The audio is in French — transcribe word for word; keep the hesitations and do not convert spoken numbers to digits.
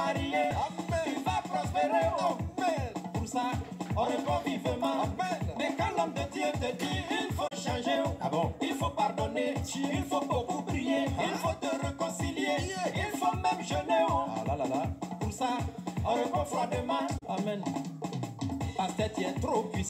marier. Amen. Tu vas prospérer. Amen. Pour ça, on répond vivement. Amen. Mais quand l'homme de Dieu te dit, il faut changer. Ah bon? Il faut pardonner. Il faut beaucoup prier. Ah. Il faut te réconcilier. Yeah. Il faut même jeûner. Ah là là là. Pour ça, on répond froidement. Amen. Parce que tu es trop puissant.